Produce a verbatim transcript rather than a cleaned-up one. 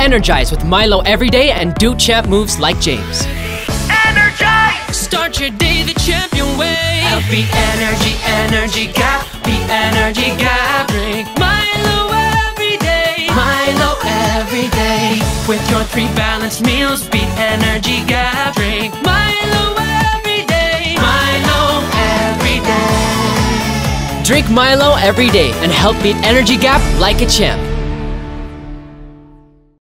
Energize with Milo every day and do champ moves like James. Energize! Start your day the champion way. Help beat energy, energy gap. Beat energy gap. Drink Milo every day. Milo every day. With your three balanced meals, beat energy gap. Drink Milo every day. Milo every day. Drink Milo every day and help beat energy gap like a champ.